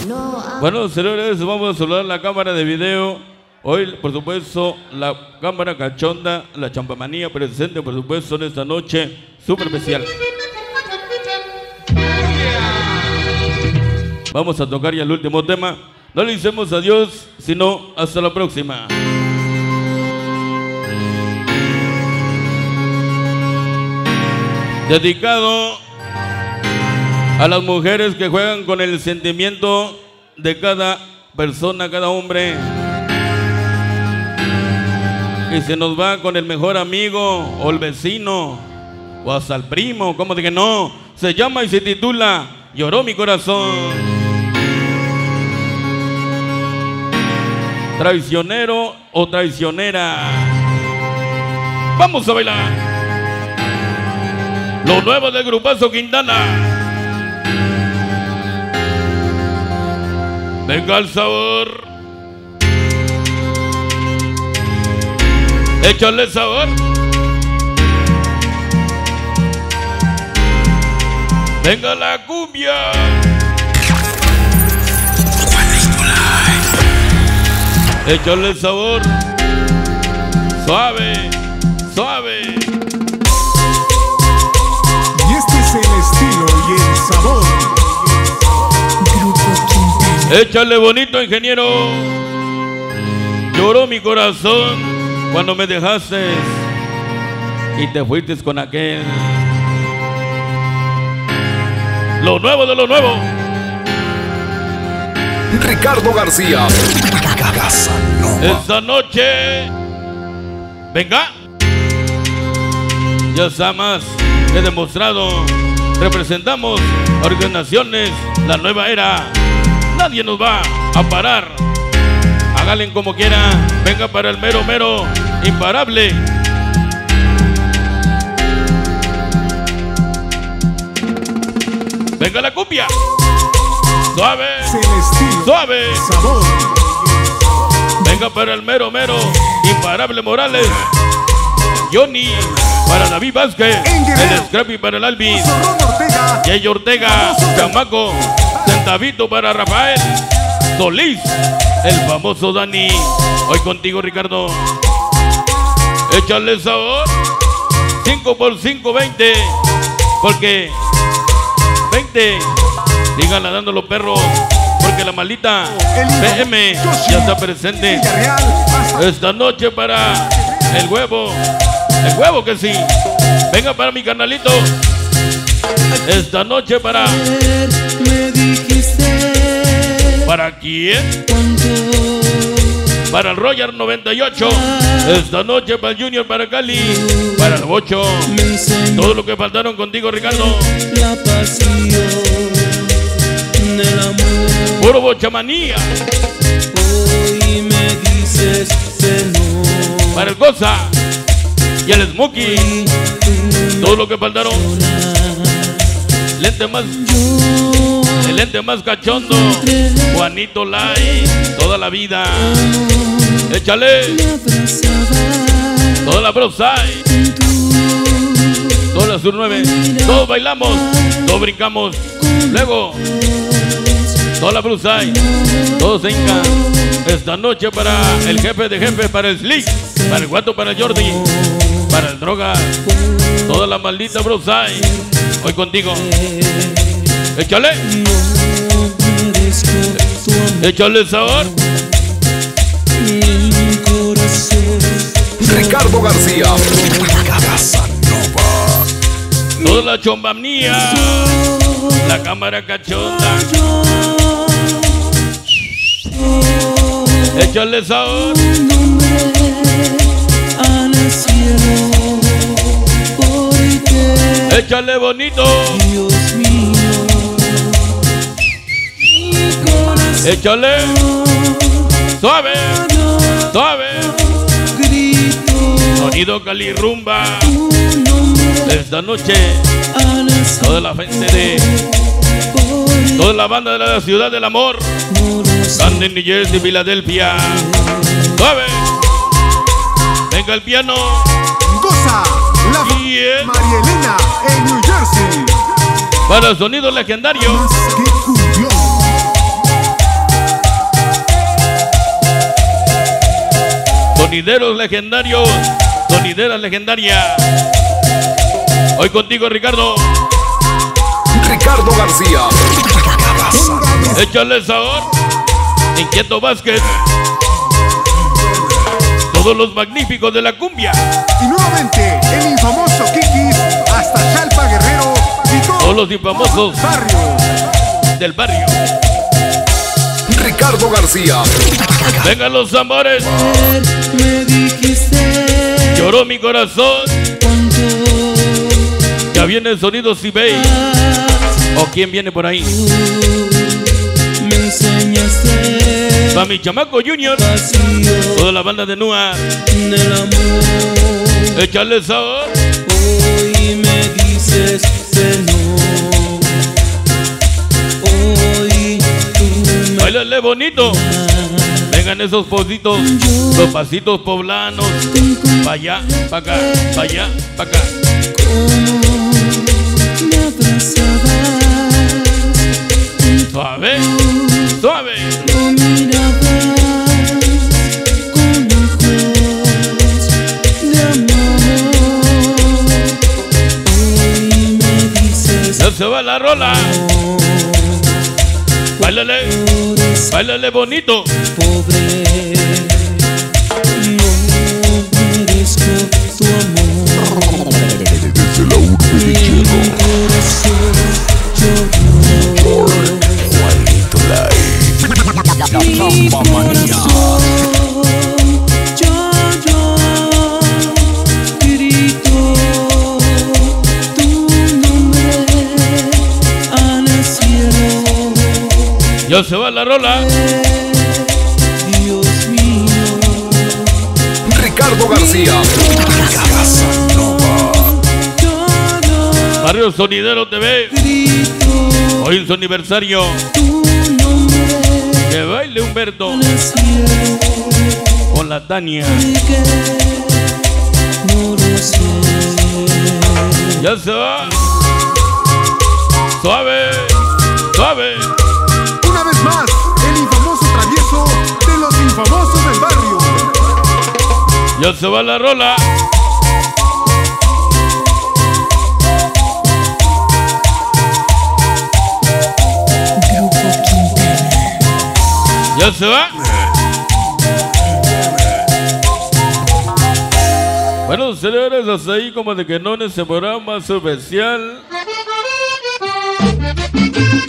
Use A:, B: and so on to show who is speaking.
A: Bueno, señores, vamos a saludar la cámara de video. Hoy, por supuesto, la cámara cachonda, la champamanía presente, por supuesto, en esta noche súper especial. Vamos a tocar ya el último tema. No le decimos adiós, sino hasta la próxima. Dedicado a las mujeres que juegan con el sentimiento de cada persona, cada hombre, y se nos va con el mejor amigo o el vecino o hasta el primo, como de que no, se llama y se titula Lloró mi corazón. Traicionero o traicionera. Vamos a bailar lo nuevo del grupazo Quintana. Venga el sabor. Échale sabor. Venga la cumbia. Échale sabor. Suave, suave.
B: Y este es el estilo y el sabor.
A: Échale bonito, ingeniero. Lloró mi corazón cuando me dejaste y te fuiste con aquel. Lo nuevo de lo nuevo.
C: Ricardo García.
A: Esta noche, venga. Ya está más que demostrado. Representamos organizaciones, la nueva era. Nadie nos va a parar. Háganle como quiera. Venga para el mero mero imparable. Venga la cumbia. Suave, suave.
B: Sabor.
A: Venga para el mero mero imparable Morales. Johnny para David Vázquez. El Scrappy para el Alvis. Jay Ortega. Chamaco. Centavito para Rafael Solís, el famoso Dani. Hoy contigo, Ricardo. Échale sabor. 5 por 5, 20. Porque 20. Sigan dando los perros. Porque la maldita PM ya está presente esta noche para el huevo. El huevo que sí. Venga para mi canalito. Esta noche para... ¿Para quién? Para el Roger 98. Esta noche para el Junior, para Cali, para el Bocho. Todo lo que faltaron contigo, Ricardo.
D: La pasión del amor.
A: Puro bochamanía.
D: Hoy me dices que no.
A: Para el Cosa y el Smokey. Todo lo que faltaron. Lente más. El lente más cachondo, Juanito Lai, toda la vida. Échale. Toda la Brosai. Toda la Sur 9. Todos bailamos, todos brincamos. Luego, toda la Brosai. Todos se hincan. Esta noche para el jefe de jefes, para el Slick, para el Guato, para el Jordi, para el Droga. Toda la maldita Brosai. Hoy contigo. Échale. Échale sabor.
C: Ricardo García.
A: Toda la chombamnía. La cámara cachonda. Échale sabor. Échale bonito. Échale. Suave. Suave. Sonido Cali Rumba. Esta noche toda la gente de toda la banda de la Ciudad del Amor. Camden, New Jersey, Filadelfia. Suave. Venga el piano.
B: Goza. La María Elena en New Jersey.
A: Para sonido legendario.
B: Más que cumbión.
A: Sonideros legendarios, sonideras legendarias. Hoy contigo, Ricardo.
C: Ricardo García.
A: Échale sabor. Inquieto Vázquez. Todos los magníficos de la cumbia.
B: Y nuevamente el infamoso Kikis hasta Chalpa Guerrero y
A: todos los infamosos del barrio.
C: Ricardo García.
A: Vengan los amores.
D: Me dijiste
A: Lloró mi corazón. Ya viene el sonido Sibey. ¿O quién viene por ahí?
D: Me enseñaste
A: Va mi chamaco Junior.
D: vacío
A: Toda la banda de Nua.
D: del amor.
A: Échale sabor.
D: Hoy me dices que no. Hoy tú me
A: Báilale bonito. Vengan esos pozitos, los pasitos poblanos. Pa' allá, pa' acá, pa' allá, pa' acá.
D: me abrazabas,
A: Suave, suave.
D: lo mirabas con ojos de amor. Hoy me dices
A: Ya se va la rola. Báilale,
D: eres
A: báilale bonito.
D: pobre, no merezco tu amor. Y en mi corazón lloró. Mi corazón lloró, gritó tu nombre al cielo.
A: Ya se va la rola.
D: Dios mío,
C: Ricardo García.
A: Barrio Sonidero TV.
D: grito
A: Hoy es su aniversario.
D: tu nombre
A: Que baile Humberto
D: al cielo,
A: con la Tania.
D: que no lo sé.
A: Ya se va. Suave, suave.
B: Una vez más, el infamoso travieso de los infamosos del barrio.
A: Ya se va la rola. Ya se va. Bueno, señores, hasta ahí como de que no en ese programa especial.